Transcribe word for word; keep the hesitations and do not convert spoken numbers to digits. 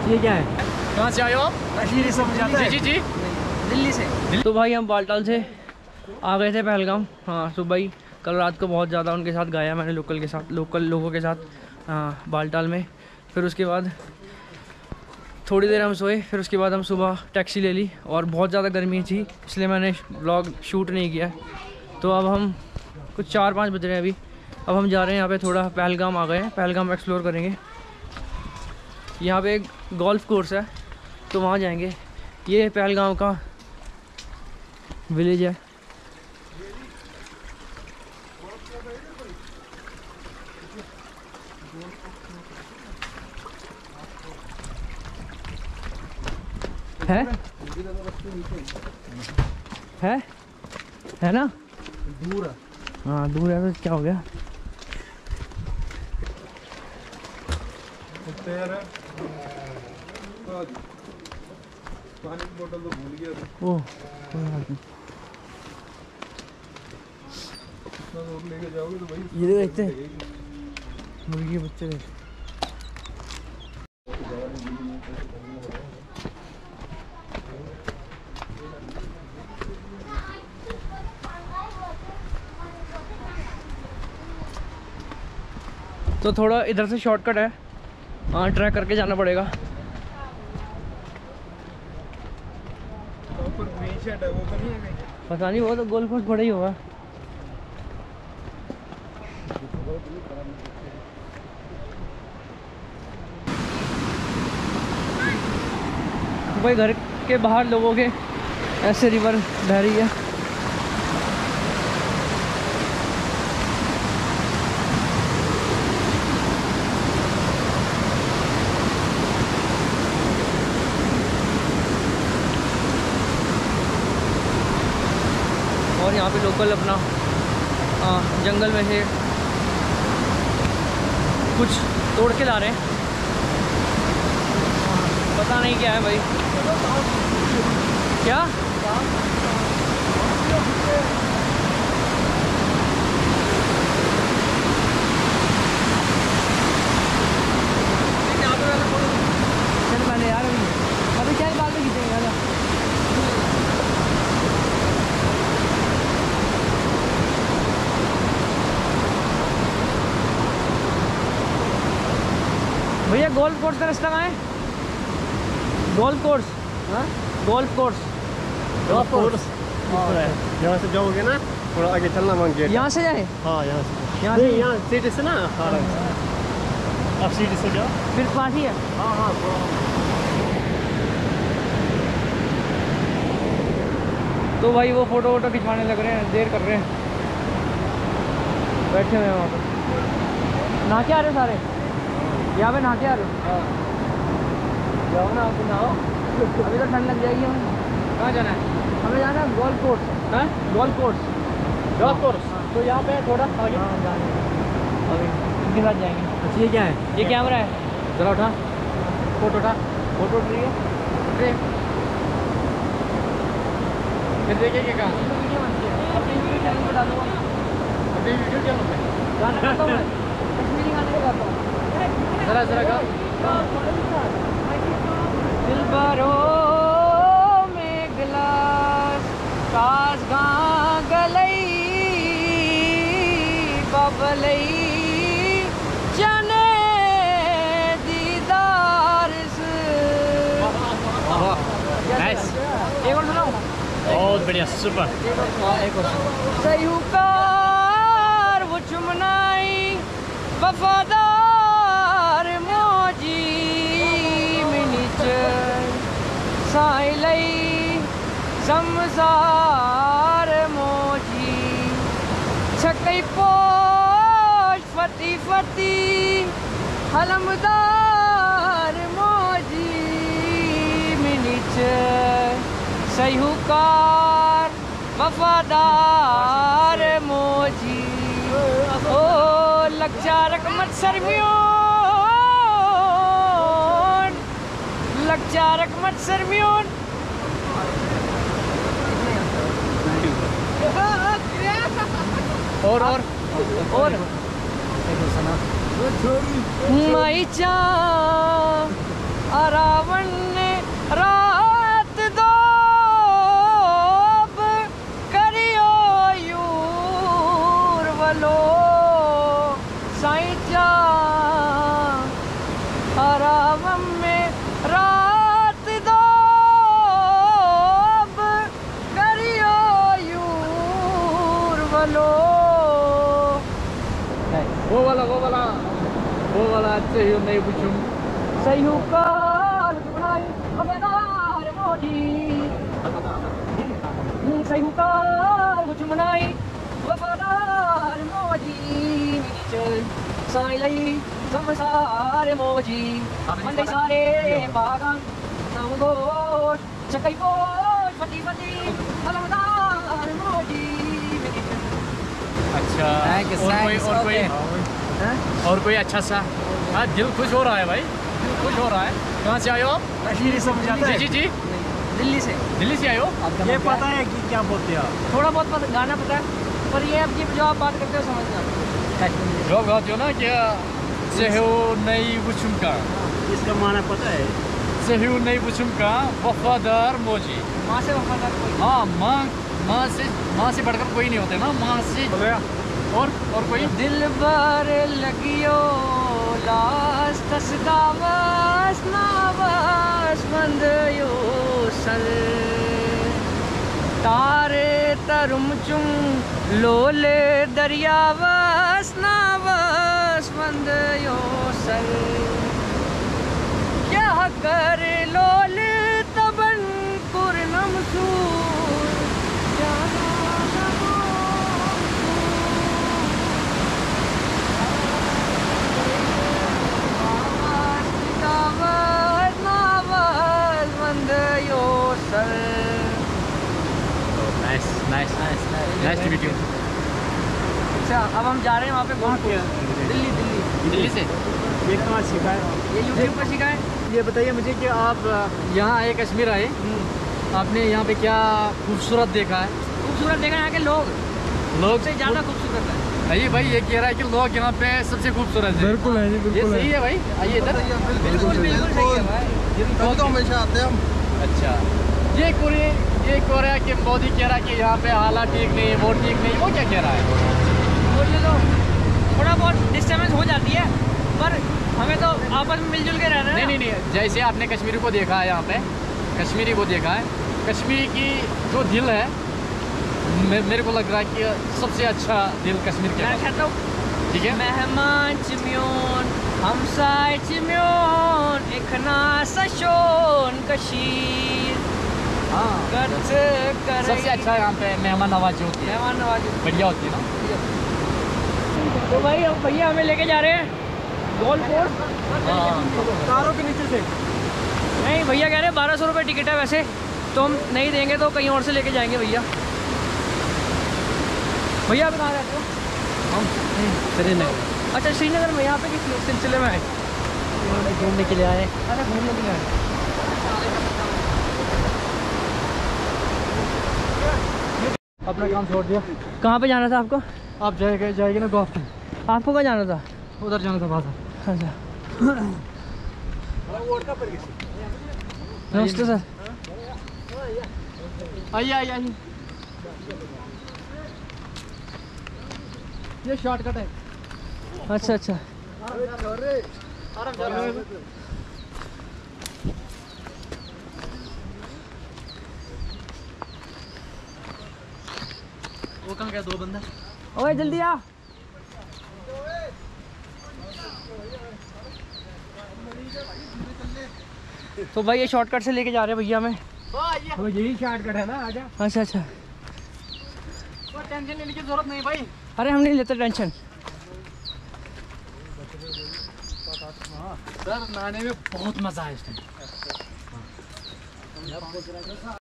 ये क्या है? कहाँ से आए हो आप? कश्मीरी समझ आता है? जी जी जी दिल्ली से। तो भाई हम बालटाल से आ गए थे पहलगाम। हाँ सुबह ही, कल रात को बहुत ज़्यादा उनके साथ गाया मैंने, लोकल के साथ, लोकल लोगों के साथ हाँ बालटाल में। फिर उसके बाद थोड़ी देर हम सोए, फिर उसके बाद हम सुबह टैक्सी ले ली और बहुत ज़्यादा गर्मी थी इसलिए मैंने व्लॉग शूट नहीं किया। तो अब हम कुछ चार पाँच बज रहे हैं अभी, अब हम जा रहे हैं यहाँ पे थोड़ा, पहलगाम आ गए हैं, पहलगाम एक्सप्लोर करेंगे। यहाँ पे एक गोल्फ कोर्स है तो वहाँ जाएंगे। ये पहलगाम का विलेज है। है है है ना, दूर है। हाँ दूर है तो क्या हो गया। पानी की बोतल तो भूल गया था। ओह कोई बात नहीं, इतना दूर लेके जाओगे तो भाई ये देखते मुर्गी के बच्चे देखते। तो थोड़ा इधर से शॉर्टकट है, हाँ ट्रैक करके जाना पड़ेगा। ऊपर ग्रीन शेड है, वो तो नहीं है कहीं? पता नहीं, वो तो गोल कोर्स बड़ा ही होगा। भाई घर के बाहर लोगों के ऐसे रिवर बह रही है। और यहाँ पे लोकल अपना आ, जंगल में से कुछ तोड़ के ला रहे हैं, पता नहीं क्या है भाई। क्या चल पहले यार, अभी अभी क्या बात में खींचेंगे यार। भैया गोल्फ कोर्स का रास्ता कहाँ है? गोल्फ कोर्स, हाँ गोल्फ कोर्स, गोल्फ कोर्स यहाँ से जाओगे ना, थोड़ा आगे चलना मांगे। यहाँ से जाए? हाँ यहाँ से, यहाँ नहीं से यहाँ सीटी से ना, हाँ आप सीटी से जाओ। फिर पास ही है। हाँ हाँ तो भाई वो फोटो वोटो खिंचवाने लग रहे हैं, देर कर रहे हैं, बैठे हुए हैं वहाँ पे। नहा के आ रहे सारे यहाँ पे, नहा के आ रहे हो? जाओ ना आप, नहाओ, अभी तो ठंड लग जाएगी हमें। कहाँ जाना है? हमें जाना है गोल्फ कोर्स। है गोल्फ कोर्स, गोल्फ कोर्स तो यहाँ पे थोड़ा आगे। हाँ जाएंगे अभी, इनके साथ जाएंगे। अच्छा ये क्या है? ये कैमरा है, जरा उठा फोटो, उठा फोटो उठ रही है। फिर देखिए कहाँ अपनी वीडियो चैनल पर डालूंगा, अपनी वीडियो चैनल पे गाना गाता हूँ मैं, कश्मीरी गाने का गाता हूँ। जरा जरा गा। दिलबरो में गिलास कास गां गलई बबलई जने दीदार से। नाइस, एक और सुनाऊं? बहुत बढ़िया, सुपर। एक और सयूकार वो चुमनाई वफादार मोजी मिनिच साइलई समजार मोजी छकई पोश फती फती हलमदार मोजी मिनिच सयूकार वफादार मोजी। ओ लग रकमत सरमियों, लग रकमत सरमियों। और और और माई चा आरा सावन में रात दो अब करियो यूर बलो। वो वाला वो वाला वो वाला अच्छे ही नहीं पूछूं सही हूँ काल बनाई हमेदार मोदी सही हूँ काल कुछ मनाई वफादार मोदी चल साई लई सारे मोजी मंडे सारे बागान समगोश चकई पोश पति पति हलमदार मोजी। अच्छा और कोई और कोई और कोई अच्छा सा हाँ दिल खुश हो रहा है भाई दिल खुश हो रहा है। कहाँ से आए हो आप? कश्मीरी समझ आता है? जी जी जी दिल्ली से। दिल्ली से आए हो? ये पता है कि क्या बोलते हैं आप? थोड़ा बहुत पता गाना पता है पर ये अब जो आप बात करते हो समझना लोग कहते हो ना क्या सहू नहीं बुचुमका इसका माना पता है? सहू नहीं बुचुमका वफादार मोजी। माँ से वफादार कोई हाँ माँ माँ से माँ से बढ़कर कोई नहीं होते ना माँ से और और कोई दिल भर लगियो लास तस्कावस नावस बंद यो सल तारे तरुम चुम लोले दरियावस नावस बंद यो सल क्या कर लोल तबन कुरनम सूर जाना nice nice nice nice to meet you. अच्छा अब हम जा रहे हैं वहाँ पे घूम के दिल्ली दिल्ली दिल्ली से ये कहाँ सीखा है? ये यूट्यूब पर सीखा है। ये बताइए मुझे कि आप यहाँ आए कश्मीर आए आपने यहाँ पे क्या खूबसूरत देखा है? खूबसूरत देखा यहाँ के लोग लोग से ज़्यादा खूबसूरत है। आइए भाई ये कह रहा है कि लोग यहाँ पे सबसे खूबसूरत है। बिल्कुल है जी ये बिल्कुल सही है भाई आइए इधर बिल्कुल बिल्कुल सही है भाई। तो हमेशा आते हैं हम। अच्छा ये कोरे ये कह रहा है कि मोदी कह रहा है कि यहाँ पे हालात ठीक नहीं वो ठीक नहीं वो क्या कह रहा है? बोलिए तो थोड़ा बहुत डिस्टर्बेंस हो जाती है पर हमें तो आपस में मिलजुल के रहना है। नहीं नहीं नहीं जैसे आपने कश्मीरी को देखा है यहाँ पे कश्मीरी को देखा है कश्मीरी की जो दिल है मे, मेरे को लग रहा है कि सबसे अच्छा दिल कश्मीर के मैं पास। कहता हूँ ठीक है मेहमान चिम्योन हमसाय चिम्योन इखना सशोन कशीर हाँ गर्ज कर सबसे अच्छा यहाँ पे मेहमान नवाजी होती है मेहमान नवाजी बढ़िया होती है ना। तो भाई अब भैया हमें लेके जा रहे हैं गोल्ड कोर्स कारों के नीचे से नहीं भैया कह रहे हैं बारह सौ रुपये टिकट है वैसे तो हम नहीं देंगे तो कहीं और से लेके जाएंगे भैया। भैया आप कहाँ रहते हो? हम श्रीनगर। अच्छा श्रीनगर में यहाँ पे किस सिलसिले में आए? घूमने के लिए आए। अरे घूमने के लिए आए। अपना काम छोड़ दिया। कहाँ पे जाना था आपको? आप जाएगा जाएगी ना गोवा। आपको कहाँ जाना था? उधर जाना था बाहर। अच्छा नमस्ते सर। आइए आइए आइए ये शॉर्टकट है। अच्छा अच्छा वो कहाँ गया दो बंदा? ओए जल्दी आ। तो भाई ये शॉर्टकट से लेके जा रहे हैं भैया हमें। तो यही शॉर्टकट है ना आजा। अच्छा अच्छा टेंशन लेने की जरूरत नहीं भाई। अरे हम नहीं लेते टेंशन। सर नहाने में बहुत मजा है इस टाइम।